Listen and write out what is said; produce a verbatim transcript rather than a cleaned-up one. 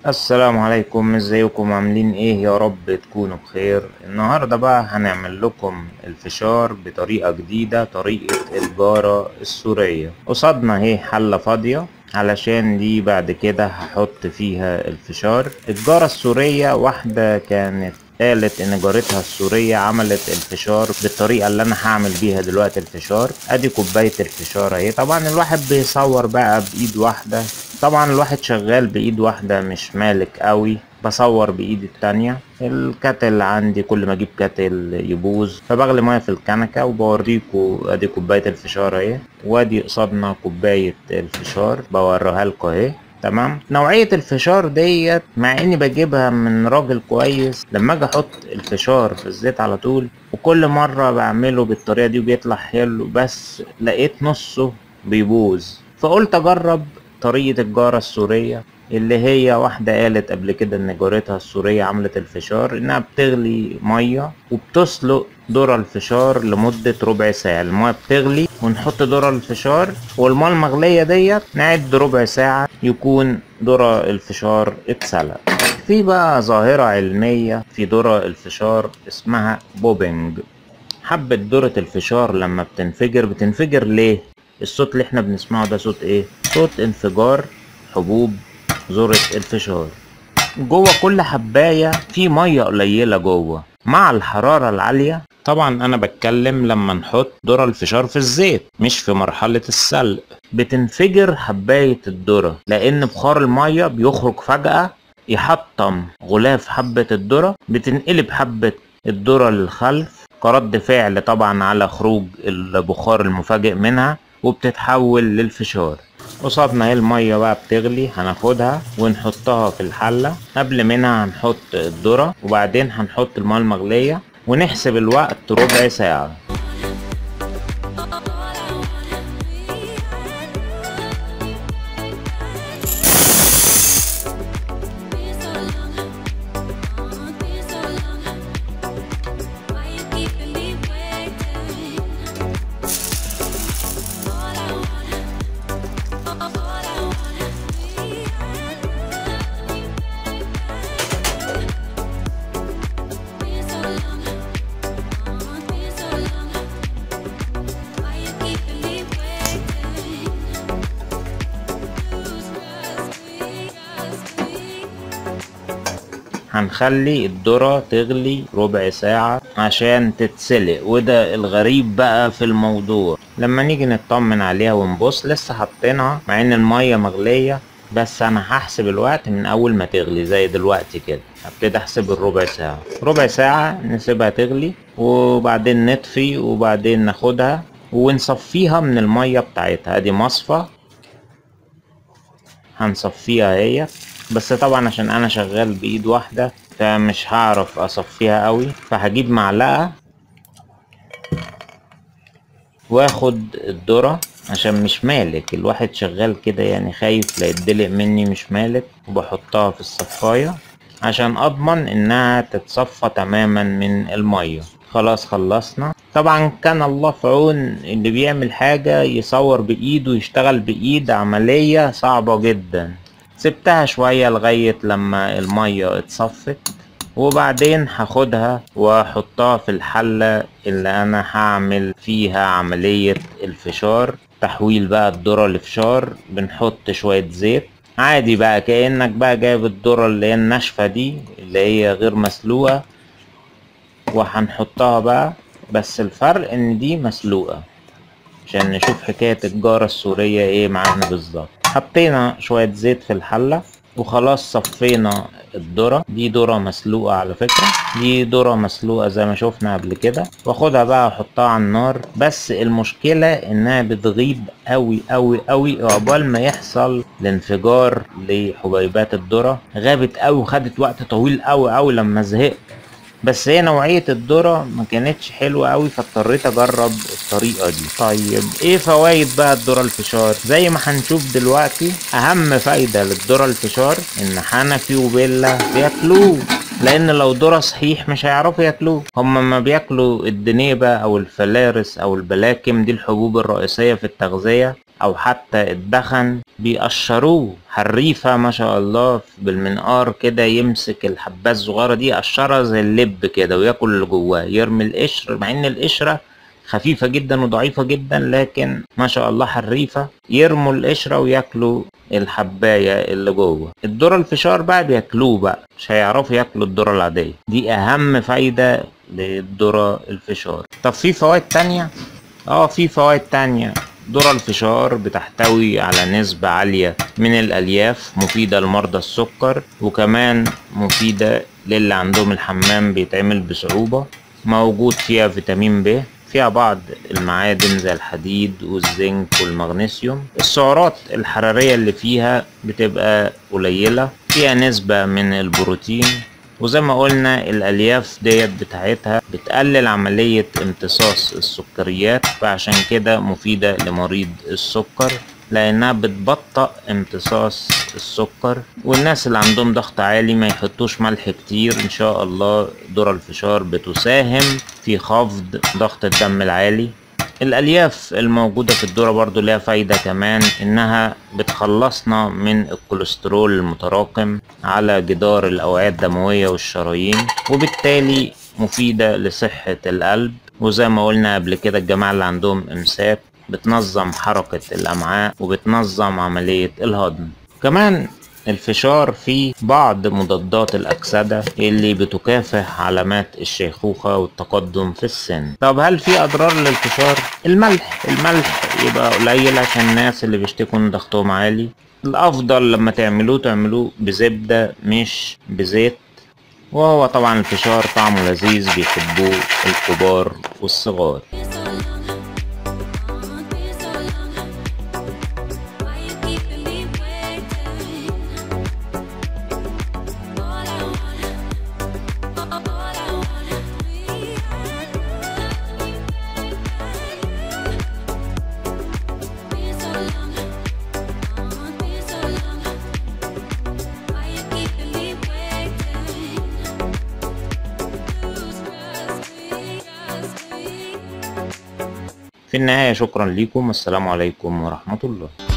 السلام عليكم، ازيكم؟ عاملين ايه؟ يا رب تكونوا بخير. النهاردة بقى هنعمل لكم الفشار بطريقة جديدة، طريقة الجارة السورية. قصادنا اهي حلة فاضية علشان دي بعد كده هحط فيها الفشار. الجارة السورية واحدة كانت قالت ان جارتها السورية عملت الفشار بالطريقة اللي انا هعمل بيها دلوقتي الفشار. ادي كوباية الفشار اهي. طبعا الواحد بيصور بقى بايد واحدة، طبعا الواحد شغال بايد واحدة مش مالك قوي، بصور بايدي التانية. الكاتل عندي كل ما اجيب كاتل يبوظ فبغلي ميه في الكنكة وبوريكوا. ادي كوباية الفشار اهي، وادي قصادنا كوباية الفشار بوريها لكم اهي. تمام. نوعية الفشار ديت مع اني بجيبها من راجل كويس، لما اجي احط الفشار في الزيت على طول وكل مرة بعمله بالطريقة دي وبيطلع حلو، بس لقيت نصه بيبوظ فقلت اجرب طريقة الجارة السورية، اللي هي واحدة قالت قبل كده ان جارتها السورية عملت الفشار انها بتغلي مية وبتسلق ذرة الفشار لمدة ربع ساعة. المية بتغلي ونحط ذرة الفشار، والمية المغلية ديت نعد ربع ساعة يكون ذرة الفشار اتسلق. في بقى ظاهرة علمية في ذرة الفشار اسمها بوبينج. حبة ذرة الفشار لما بتنفجر بتنفجر ليه؟ الصوت اللي احنا بنسمعه ده صوت ايه؟ صوت انفجار حبوب ذرة الفشار. جوه كل حباية في مية قليلة جوه، مع الحرارة العالية. طبعا انا بتكلم لما نحط ذرة الفشار في الزيت مش في مرحلة السلق. بتنفجر حباية الذرة لان بخار المية بيخرج فجأة يحطم غلاف حبة الذرة، بتنقلب حبة الذرة للخلف كرد فعل طبعا على خروج البخار المفاجئ منها، وبتتحول للفشار. قصادنا اهي المية بقى بتغلي، هناخدها ونحطها في الحلة. قبل منها هنحط الذرة وبعدين هنحط المية المغلية ونحسب الوقت ربع ساعة. هنخلي الذرة تغلي ربع ساعة عشان تتسلق، وده الغريب بقى في الموضوع. لما نيجي نطمن عليها ونبص لسه حاطينها مع ان المية مغلية، بس انا هحسب الوقت من اول ما تغلي زي دلوقتي كده. هبتدي احسب الربع ساعة. ربع ساعة نسيبها تغلي وبعدين نطفي وبعدين ناخدها ونصفيها من المية بتاعتها. دي مصفى هنصفيها هي، بس طبعا عشان انا شغال بايد واحدة فمش هعرف اصفيها قوي، فهجيب معلقة واخد الذرة عشان مش مالك. الواحد شغال كده يعني خايف لا يتدلق مني، مش مالك. وبحطها في الصفاية عشان اضمن انها تتصفى تماما من المية. خلاص خلصنا. طبعا كان الله في عون اللي بيعمل حاجة يصور بايده ويشتغل بايد، عملية صعبة جدا. سبتها شوية لغاية لما المية اتصفت، وبعدين هاخدها واحطها في الحلة اللي انا هعمل فيها عملية الفشار. تحويل بقى الذرة لفشار. بنحط شوية زيت عادي بقى كأنك بقى جايب الذرة اللي هي الناشفة دي اللي هي غير مسلوقة، وهنحطها بقى. بس الفرق ان دي مسلوقة عشان نشوف حكاية الجارة السورية ايه معانا بالظبط. حطينا شوية زيت في الحلة وخلاص صفينا الذرة. دي ذرة مسلوقة على فكرة، دي ذرة مسلوقة زي ما شوفنا قبل كده. واخدها بقى احطها على النار، بس المشكلة انها بتغيب قوي قوي قوي عقبال ما يحصل الانفجار لحبيبات الذرة. غابت قوي وخدت وقت طويل قوي قوي لما زهقت، بس هي نوعية الذرة ما كانتش حلوة قوي فاضطريت اجرب الطريقة دي. طيب ايه فوائد بقى الذرة الفشار؟ زي ما هنشوف دلوقتي اهم فايدة للذرة الفشار ان حنفي وبيلا بياكلوه، لان لو ذرة صحيح مش هيعرفوا ياكلوه. هما ما بياكلوا الدنيبة او الفلارس او البلاكم، دي الحبوب الرئيسية في التغذية. او حتى الدخن بيقشروه حريفة ما شاء الله بالمنقار كده، يمسك الحباية الصغيرة دي يقشرها زي اللب كده وياكل اللي جواه، يرمي القشر مع ان القشرة خفيفة جدا وضعيفة جدا لكن ما شاء الله حريفة، يرموا القشرة وياكلوا الحباية اللي جوه. الذرة الفشار بقى بياكلوه بقى، مش هيعرفوا ياكلوا الذرة العادية، دي اهم فايدة للذرة الفشار. طب في فوائد تانية؟ اه في فوائد تانية. ذرة الفشار بتحتوي على نسبة عالية من الألياف مفيدة لمرضى السكر، وكمان مفيدة للي عندهم الحمام بيتعمل بصعوبة. موجود فيها فيتامين ب، فيها بعض المعادن زي الحديد والزنك والمغنيسيوم. السعرات الحرارية اللي فيها بتبقى قليلة، فيها نسبة من البروتين، وزي ما قلنا الالياف ديت بتاعتها بتقلل عملية امتصاص السكريات، فعشان كده مفيدة لمريض السكر لانها بتبطئ امتصاص السكر. والناس اللي عندهم ضغط عالي ما يحطوش ملح كتير، ان شاء الله ذرة الفشار بتساهم في خفض ضغط الدم العالي. الالياف الموجودة في الذرة برضو ليها فايدة كمان، انها بتخلصنا من الكوليسترول المتراكم على جدار الاوعية الدموية والشرايين، وبالتالي مفيدة لصحة القلب. وزي ما قلنا قبل كده الجماعة اللي عندهم امساك بتنظم حركة الامعاء وبتنظم عملية الهضم. كمان الفشار فيه بعض مضادات الأكسدة اللي بتكافح علامات الشيخوخة والتقدم في السن. طب هل في أضرار للفشار؟ الملح الملح يبقى قليل عشان الناس اللي بيشتكوا ان ضغطهم عالي. الأفضل لما تعملوه تعملوه بزبدة مش بزيت. وهو طبعا الفشار طعمه لذيذ بيحبوه الكبار والصغار. في النهاية شكرا لكم، السلام عليكم ورحمة الله.